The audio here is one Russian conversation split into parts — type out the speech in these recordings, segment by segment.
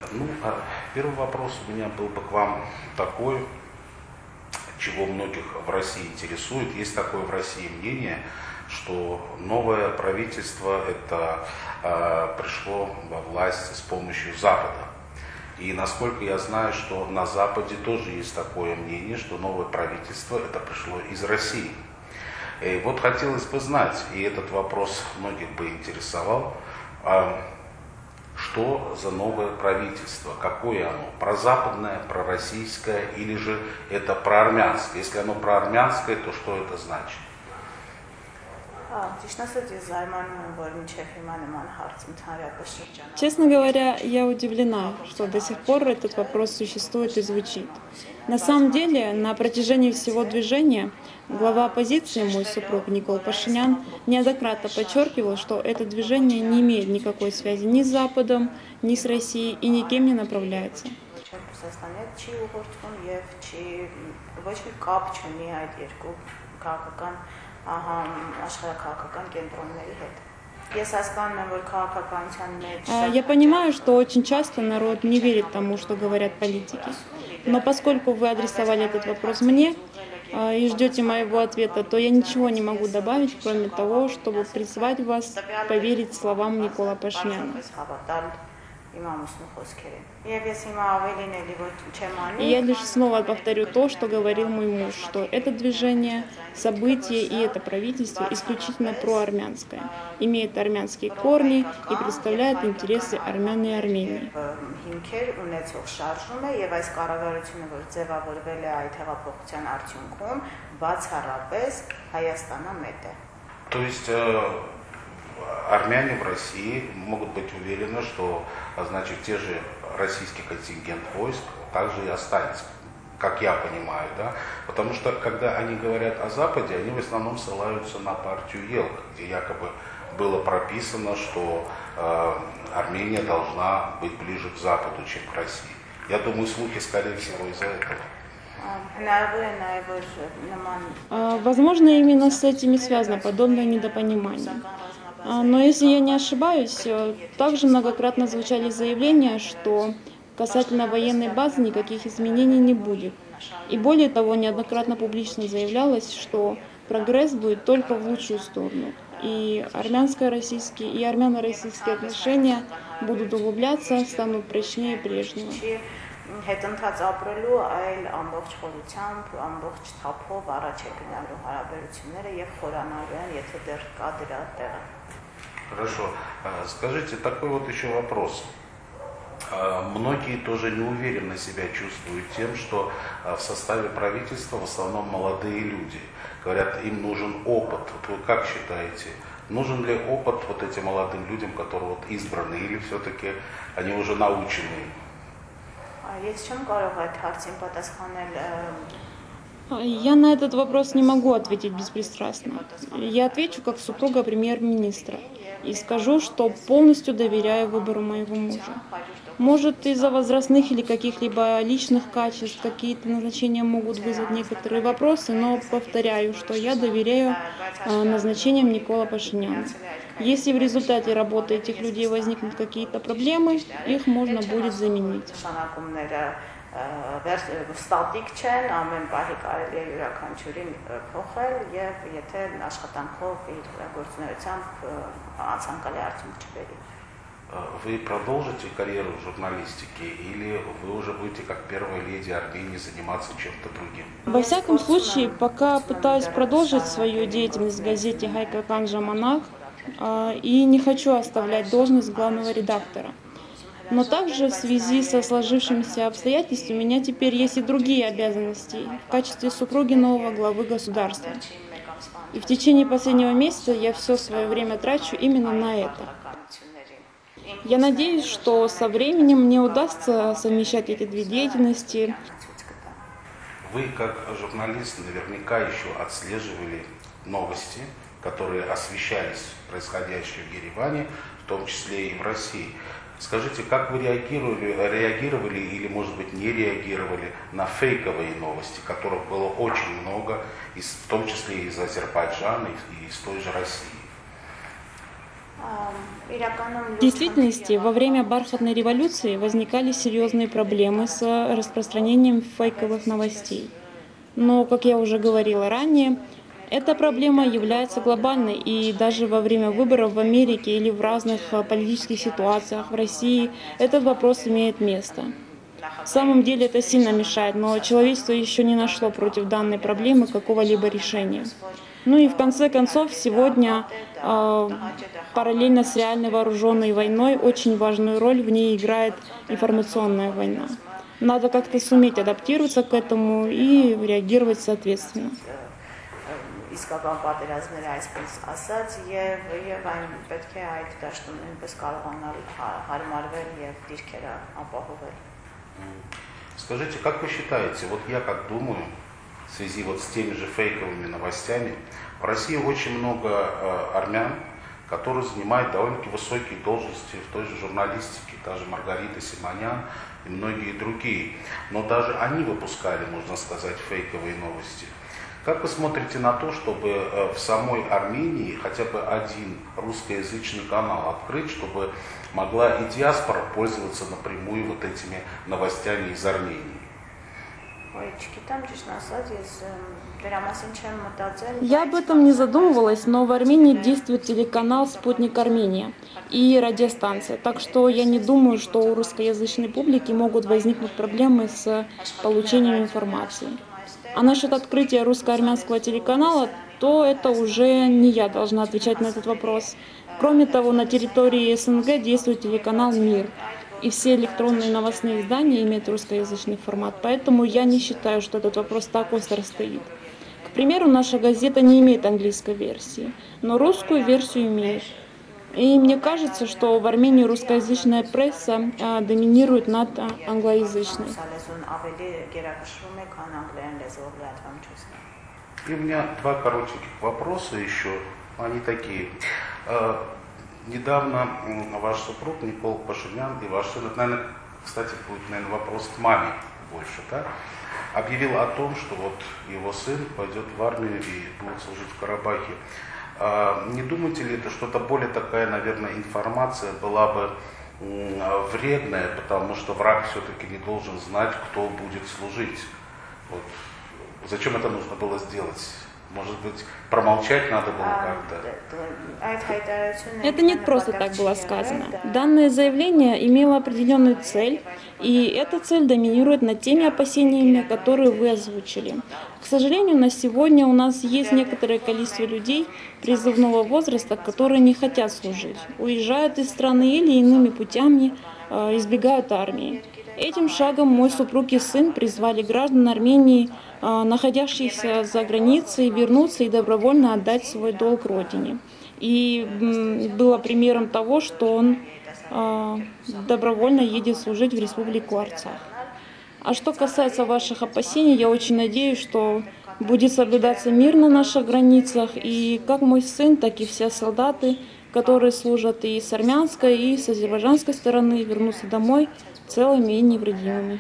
Первый вопрос у меня был бы к вам такой, чего многих в России интересует. Есть такое в России мнение, что новое правительство это пришло во власть с помощью Запада. И насколько я знаю, что на Западе тоже есть такое мнение, что новое правительство это пришло из России. И вот хотелось бы знать, и этот вопрос многих бы интересовал, что за новое правительство, какое оно, прозападное, пророссийское или же это проармянское? Если оно проармянское, то что это значит? Честно говоря, я удивлена, что до сих пор этот вопрос существует и звучит. На самом деле, на протяжении всего движения глава оппозиции, мой супруг Никол Пашинян, неоднократно подчеркивал, что это движение не имеет никакой связи ни с Западом, ни с Россией и никем не направляется. Я понимаю, что очень часто народ не верит тому, что говорят политики. Но поскольку вы адресовали этот вопрос мне и ждете моего ответа, то я ничего не могу добавить, кроме того, чтобы призвать вас поверить словам Никола Пашиняна. И я лишь снова повторю то, что говорил мой муж, что это движение, событие и это правительство исключительно проармянское, имеет армянские корни и представляет интересы армян и Армении. То есть армяне в России могут быть уверены, что значит, те же российский контингент войск также и останется, как я понимаю, да? Потому что, когда они говорят о Западе, они в основном ссылаются на партию ЕЛК, где якобы было прописано, что Армения должна быть ближе к Западу, чем к России. Я думаю, слухи, скорее всего, из-за этого. Возможно, именно с этим и связано подобное недопонимание. Но если я не ошибаюсь, также многократно звучали заявления, что касательно военной базы никаких изменений не будет. И более того, неоднократно публично заявлялось, что прогресс будет только в лучшую сторону. И армяно-российские и армяно-российские отношения будут углубляться, станут прочнее прежнего. Хорошо. Скажите, такой вот еще вопрос. Многие тоже неуверенно себя чувствуют тем, что в составе правительства в основном молодые люди. Говорят, им нужен опыт. Вот вы как считаете, нужен ли опыт вот этим молодым людям, которые вот избраны, или все-таки они уже научены? Я на этот вопрос не могу ответить беспристрастно. Я отвечу как супруга премьер-министра и скажу, что полностью доверяю выбору моего мужа. Может, из-за возрастных или каких-либо личных качеств какие-то назначения могут вызвать некоторые вопросы, но повторяю, что я доверяю назначениям Никола Пашиняна. Если в результате работы этих людей возникнут какие-то проблемы, их можно будет заменить. Вы продолжите карьеру в журналистике или вы уже будете как первая леди Армении заниматься чем-то другим? Во всяком случае, пока пытаюсь продолжить свою деятельность в газете «Հայկական ժամանակ» и не хочу оставлять должность главного редактора. Но также в связи со сложившимися обстоятельствами у меня теперь есть и другие обязанности в качестве супруги нового главы государства. И в течение последнего месяца я все свое время трачу именно на это. Я надеюсь, что со временем мне удастся совмещать эти две деятельности. Вы, как журналист, наверняка еще отслеживали новости, которые освещались происходящим в Ереване, в том числе и в России. Скажите, как вы реагировали или, может быть, не реагировали на фейковые новости, которых было очень много, в том числе из Азербайджана и из той же России? В действительности, во время бархатной революции возникали серьезные проблемы с распространением фейковых новостей. Но, как я уже говорила ранее, эта проблема является глобальной, и даже во время выборов в Америке или в разных политических ситуациях в России этот вопрос имеет место. В самом деле это сильно мешает, но человечество еще не нашло против данной проблемы какого-либо решения. Ну и в конце концов, сегодня параллельно с реальной вооруженной войной очень важную роль в ней играет информационная война. Надо как-то суметь адаптироваться к этому и реагировать соответственно. Իսկական պատերազմները այսպես ասած եւ այն պետք է այդ դաշտում նույնպես կարողանալ հարմարվել եւ դիրքերը ապահովել. Скажите, как вы считаете, вот я как думаю, в связи вот с теми же фейковыми новостями, в России очень много армян, которые занимают довольно-таки высокие должности в той же журналистике, та же Маргарита Симонян и многие другие. Но даже они выпускали, можно сказать, фейковые новости. Как вы смотрите на то, чтобы в самой Армении хотя бы один русскоязычный канал открыть, чтобы могла и диаспора пользоваться напрямую вот этими новостями из Армении? Я об этом не задумывалась, но в Армении действует телеканал «Спутник Армения» и радиостанция, так что я не думаю, что у русскоязычной публики могут возникнуть проблемы с получением информации. А насчет открытия русско-армянского телеканала, то это уже не я должна отвечать на этот вопрос. Кроме того, на территории СНГ действует телеканал «Мир», и все электронные новостные издания имеют русскоязычный формат, поэтому я не считаю, что этот вопрос так остро стоит. К примеру, наша газета не имеет английской версии, но русскую версию имеет. И мне кажется, что в Армении русскоязычная пресса доминирует над англоязычной. И у меня два коротеньких вопроса еще, они такие. Недавно ваш супруг Никол Пашинян и ваш сын, это, наверное, кстати, будет, наверное, вопрос к маме больше, да, объявил о том, что вот его сын пойдет в армию и будет служить в Карабахе. Не думаете ли, это что-то более такая, наверное, информация была бы вредная, потому что враг все-таки не должен знать, кто будет служить. Вот. Зачем это нужно было сделать? Может быть, промолчать надо было как-то? Это не просто так было сказано. Данное заявление имело определенную цель, и эта цель доминирует над теми опасениями, которые вы озвучили. К сожалению, на сегодня у нас есть некоторое количество людей призывного возраста, которые не хотят служить, уезжают из страны или иными путями избегают армии. Этим шагом мой супруг и сын призвали граждан Армении, находящихся за границей, вернуться и добровольно отдать свой долг родине. И было примером того, что он добровольно едет служить в Республику Арцах. А что касается ваших опасений, я очень надеюсь, что будет соблюдаться мир на наших границах, и как мой сын, так и все солдаты, которые служат и с армянской, и с азербайджанской стороны, вернутся домой целыми и невредимыми.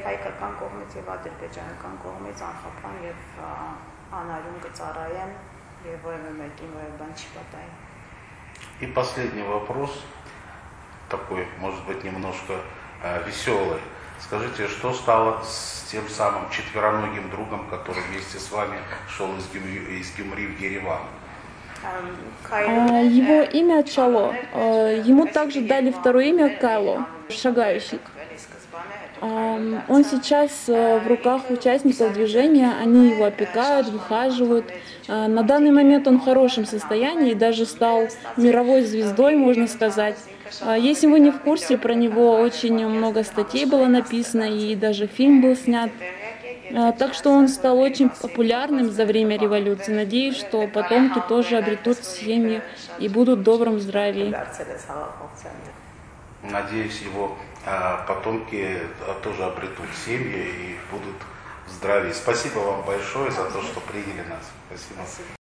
И последний вопрос, такой, может быть, немножко веселый. Скажите, что стало с тем самым четвероногим другом, который вместе с вами шел из Гюмри в Ереван? Его имя Чало. Ему также дали второе имя Кайло, шагающий. Он сейчас в руках участников движения, они его опекают, выхаживают. На данный момент он в хорошем состоянии, даже стал мировой звездой, можно сказать. Если вы не в курсе, про него очень много статей было написано, и даже фильм был снят. Так что он стал очень популярным за время революции. Надеюсь, что потомки тоже обретут семьи и будут в добром здравии. Надеюсь, его потомки тоже обретут семьи и будут в здравии. Спасибо вам большое за то, что приняли нас. Спасибо.